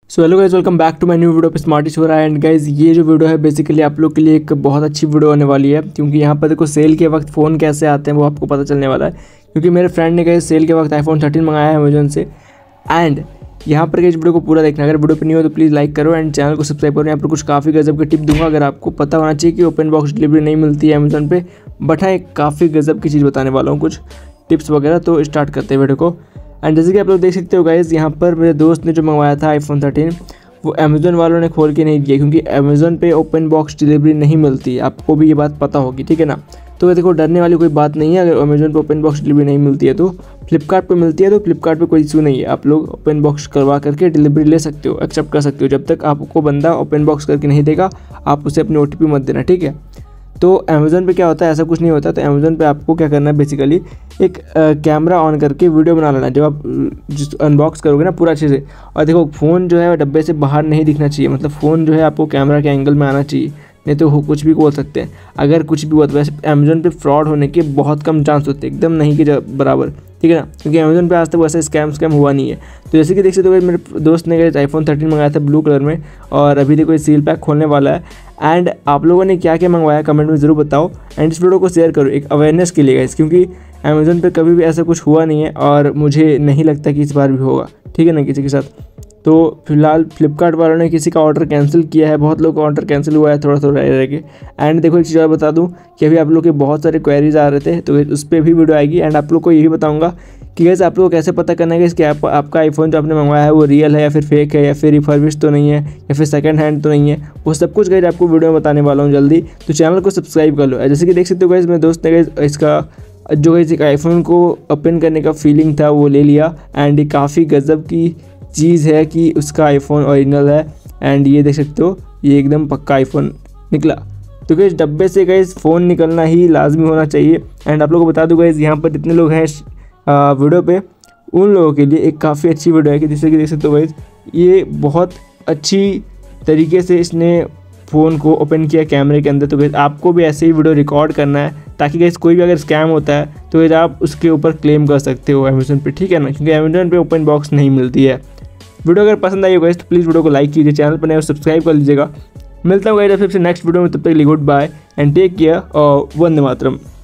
So hello guys, welcome back to my new video पे Smartish हो रहा है। एंड गाइज ये जो वीडियो है बेसिकली आप लोग के लिए एक बहुत अच्छी वीडियो होने वाली है, क्योंकि यहाँ पर देखो सेल के वक्त फ़ोन कैसे आते हैं वो आपको पता चलने वाला है। क्योंकि मेरे फ्रेंड ने गाइज सेल के वक्त iPhone 13 मंगाया है अमेजोन से। एंड यहाँ पर गाइज वीडियो को पूरा देखना, अगर वीडियो पर नहीं हो तो प्लीज़ लाइक करो एंड चैनल को सब्सक्राइब करो। यहाँ पर कुछ काफ़ी गजब की टिप दूंगा। अगर आपको पता होना चाहिए कि ओपन बॉक्स डिलीवरी नहीं मिलती है अमेजोन पे, बट हाँ एक काफ़ी गजब की चीज़ बताने वाला हूँ, कुछ टिप्स वगैरह। तो स्टार्ट करते हैं वीडियो को। एंड जैसे कि आप लोग देख सकते हो गाइज, यहाँ पर मेरे दोस्त ने जो मंगवाया था iPhone 13 वो अमेज़ोन वालों ने खोल के नहीं दिया, क्योंकि अमेज़ोन पे ओपन बॉक्स डिलीवरी नहीं मिलती है। आपको भी ये बात पता होगी, ठीक है ना। तो देखो डरने वाली कोई बात नहीं है। अगर अमेज़ोन पे ओपन बॉक्स डिलीवरी नहीं मिलती है तो फ्लिपकार्ट पे मिलती है, तो फ्लिपकार्ट पे कोई इशू नहीं है। आप लोग ओपन बॉक्स करवा करके डिलीवरी ले सकते हो, एक्सेप्ट कर सकते हो। जब तक आपको बंदा ओपन बॉक्स करके नहीं देगा आप उसे अपनी OTP मत देना, ठीक है। तो अमेज़ोन पे क्या होता है, ऐसा कुछ नहीं होता। तो अमेज़ोन पे आपको क्या करना है, बेसिकली एक कैमरा ऑन करके वीडियो बना लेना जब आप अनबॉक्स करोगे ना पूरा अच्छे से। और देखो फ़ोन जो है डब्बे से बाहर नहीं दिखना चाहिए, मतलब फ़ोन जो है आपको कैमरा के एंगल में आना चाहिए, नहीं तो कुछ भी बोल सकते हैं। अगर कुछ भी हुआ तो वैसे अमेज़ोन पे फ्रॉड होने के बहुत कम चांस होते हैं, एकदम नहीं के बराबर, ठीक है ना। क्योंकि अमेज़ोन पे आज तक वैसे स्कैम हुआ नहीं है। तो जैसे कि देख सकते हो मेरे दोस्त ने iPhone 13 मंगाया था ब्लू कलर में, और अभी देखो ये सील पैक खोलने वाला है। एंड आप लोगों ने क्या क्या मंगवाया कमेंट में ज़रूर बताओ, एंड इस वीडियो को शेयर करो एक अवेयरनेस के लिए गाइस, क्योंकि अमेज़ोन पे कभी भी ऐसा कुछ हुआ नहीं है और मुझे नहीं लगता कि इस बार भी होगा, ठीक है ना, किसी के साथ। तो फिलहाल फ्लिपकार्ट वालों ने किसी का ऑर्डर कैंसिल किया है, बहुत लोग का ऑर्डर कैंसिल हुआ है थोड़ा थोड़ा रह के। एंड देखो एक चीज़ और बता दूं कि अभी आप लोग के बहुत सारे क्वेरीज आ रहे थे, तो उस पर भी वीडियो आएगी। एंड आप लोग को यही बताऊंगा कि गाइस आप लोग को कैसे पता करना है कि आपका आईफोन जो आपने मंगवाया है वो रियल है या फिर फेक है, या फिर रिफर्बिश तो नहीं है, या फिर सेकंड हैंड तो नहीं है। वो सब कुछ गाइस आपको वीडियो में बताने वाला हूँ जल्दी। तो चैनल को सब्सक्राइब कर लो। जैसे कि देख सकते हो गाइस मेरे दोस्त ने गाइस इसका जो गाइस एक आईफोन को ओपन करने का फीलिंग था वो ले लिया। एंड ये काफ़ी गजब की चीज़ है कि उसका आईफोन ओरिजिनल है। एंड ये देख सकते हो ये एकदम पक्का आईफोन निकला। तो गाइस डब्बे से गाइस फ़ोन निकलना ही लाजमी होना चाहिए। एंड आप लोगों को बता दूँ गाइस यहाँ पर जितने लोग हैं वीडियो पे, उन लोगों के लिए एक काफ़ी अच्छी वीडियो है कि जैसे कि देख सकते हो गाइस ये बहुत अच्छी तरीके से इसने फ़ोन को ओपन किया कैमरे के अंदर। तो गाइस आपको भी ऐसे ही वीडियो रिकॉर्ड करना है, ताकि गाइस कोई भी अगर स्कैम होता है तो गाइस आप उसके ऊपर क्लेम कर सकते हो अमेज़ोन पे, ठीक है ना, क्योंकि अमेज़ोन पे ओपन बॉक्स नहीं मिलती है। वीडियो अगर पसंद आई हो गाइस तो प्लीज़ वीडियो को लाइक कीजिए, चैनल पर नए हो सब्सक्राइब कर लीजिएगा। मिलता हूँ गाइस फिर से नेक्स्ट वीडियो में, तब तक के लिए good bye and take care और वंदे मातरम।